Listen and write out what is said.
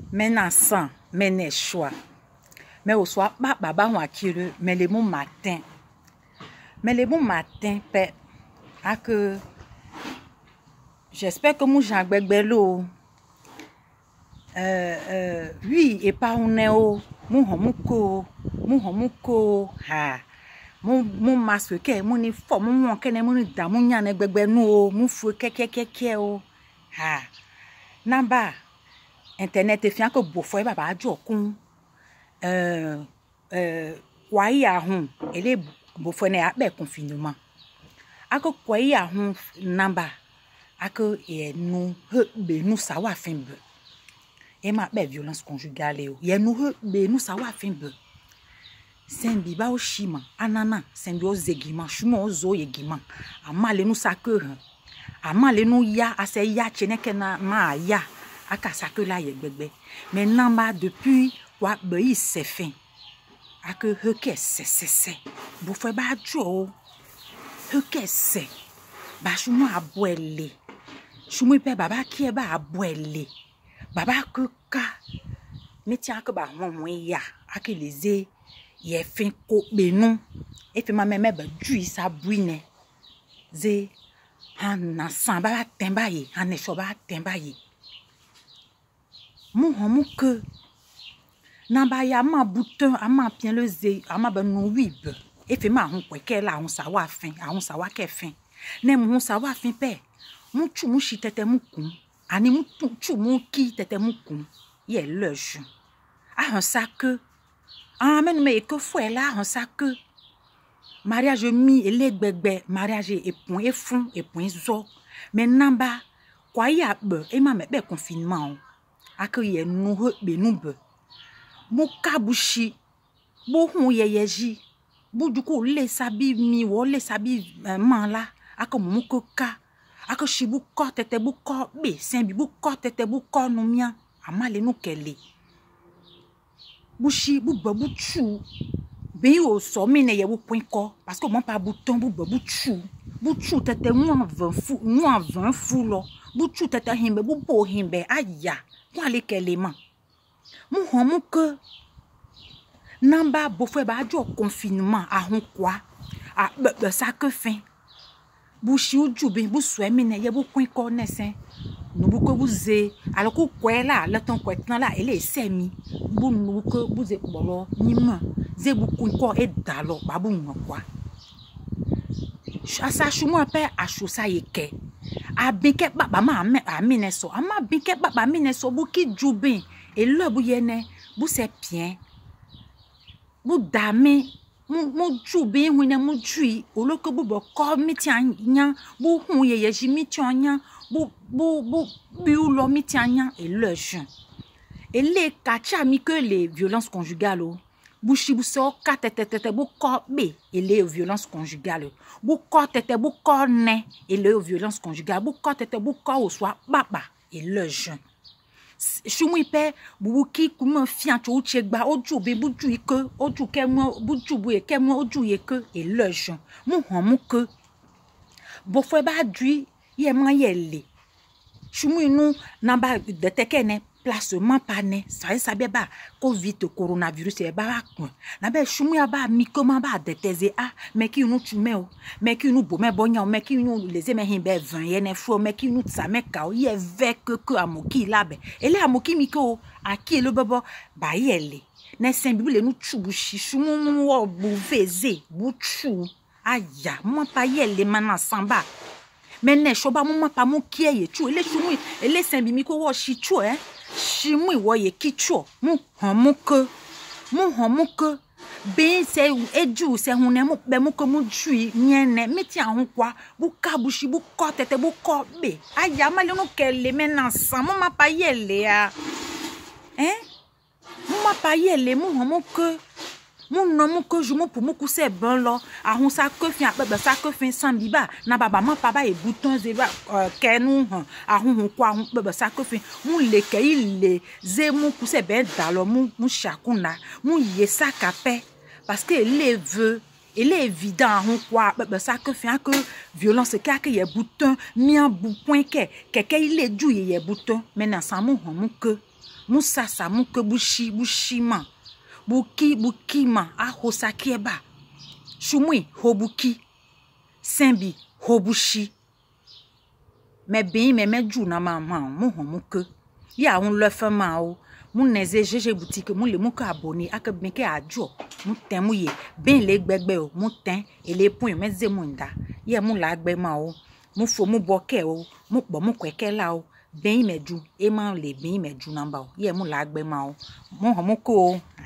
Maintenant sans, maintenant choix. Mais au soir, baba on acquire, mais le bon matin. Mais le bon matin, père, à que j'espère que mon Jean Gbegbe oui, et pas on est au mon homuko, ha. Mon masque, mon effort, mon kene, mon da, mon yan Gbegbe no, mon fou keke o, ha. Namba. Internet est fiant que beaufoy baba jokun kwa ya hun ele beaufoy na be confinement ako kwa ya hun namba ako e nu be nu sawa finbe e ma be violence conjugale o ye nu be nu sawa finbe sembi ba o shima anana sembi o zegima shuma o zo yegima amale nu sake amale nu ya ase ya cheneke na ma ya aka sake la yegbegbe mais namba depuis wa be c'est fin aka heke se bo fe ba jo heke se ba shumu aboele shumu pe baba ki e ba aboele baba ka meti aka ba won ya aka leze ye fin ko be nu e fi ma meme ba ju sa buine ze han san ba temba ye han so ba temba ye mon homme que namba ya ma bouton ama bien le ze ama ba no wib e fe ma hun kweke la hun sa wa fin ahun sa wa ke fin ne mu hun sa wa fin pe mu chu mu shi tete mu kun ani mu chu mu ki tete mu kun ye loju a hun sa que amen me que foi là hun sa que mariage mi elegbegbe mariage e pon e fun e pon zo mais namba kwa ya be e ma me be confinement aka ye nu be nu be mo kabushi bo hun yeyeji bo duko le sabi mi wo le sabi man la aka mo ko ka aka shibu ko tete bu ko be senbi bu ko tete bu ko nu mia amale nu kele bushi bu babu chu be o so mi ne ye bu point ko parce que mon pas bouton bu babu chu tete mu 20 fou lo bu chu tete himbe bu bo himbe aya kwa le kelema mu homu que namba bo fe ba jo confinement a hun kwa a be sa que fin bu shi ujube bu so mi ne ye bu kwin ko nesen no bu ko bu ze alors ko kwa la le ton kwa tan la ele semi bu nu ko bu ze bolo ni ma ze bu kwin ko e dalo ba bu nwa kwa asa shumu ape ashosa yeke abike baba ma amine so ama bike baba amine so bu ki jubin e lo bu yene bu se bien bu dame mu jubin hu ne mu jui oloko bu bo ko miti anya bu hu ye ji miti anya bu lo miti anya e lo jun e le kacha mi que les violences conjugales bu shibu so ka tete bu ko be et les violences conjugales bu ko tete bu ko ne et les violences conjugales bu ko tete bu ko o soit baba et le jeune shumu ipe bu ki kuma fian cho chegba oju be bu ju ike oju ke mo bu ju bu e ke mo oju ye ke et le jeune mu han mu ke bo fo ba dui ye man ye le shumu inu na ba de tekene placement pané ça be ba covid coronavirus e ba kun na be shumu ya ba mi comment ba deteze mais ki unu tume o mais ki unu bo me bonya o mais ki unu leze me hin be 20 ye ne fo mais ki unu tsame ka o ye vek que amoki labe ele amoki mi ko aki le bobo ba yele ne sen bibule nu chubu shishumu mu wo bu veze bu chu aya mo pa yele mana samba mais ne shoba mo pa mo kieye chu ele shumu ele sen bi mi ko wo shi chu shimu iwo ye kicho mu homu ke be se eju se hunne mu be mu ko mu jui nyene meti ahun kwa bu kabushi bu ko tete bu ko be aya male no kele mena san mo ma pa yele a mo ma pa yele mu homu ke mu no mu ko jumu pour mu ku se bon lo ahun sa ko fin abebe sa ko fin san biba na baba ma pa ba e bouton zeba kenu ahun kwa ahun bebe sa ko fin mu le ke ile ze mu ku se ben dalo mu shakuna mu ye sa kape parce que il est évident ahun kwa bebe sa ko fin que violence ke ye bouton mi an bu point ke il est ju ye bouton maintenant ça mu hon mu que Musasa muke bushima. Buki ma a hosakieba. Shumui hobuki. Sembi hobushi. Me bin me ju na mama mu homuke. Ya un le fe ma o. Mu neze jeje boutique mu le mu ka abonné ak ben ke ajo. Mu ten mu ye ben le gbegbe o mu ten e le point me ze mu nda. Ye mu la gbe ma o. Mu fo mu boke o. Mu bo mu kweke la o. Ben me ju e ma le ben me ju namba o. Ye mu la gbe ma o. Mu homuke o.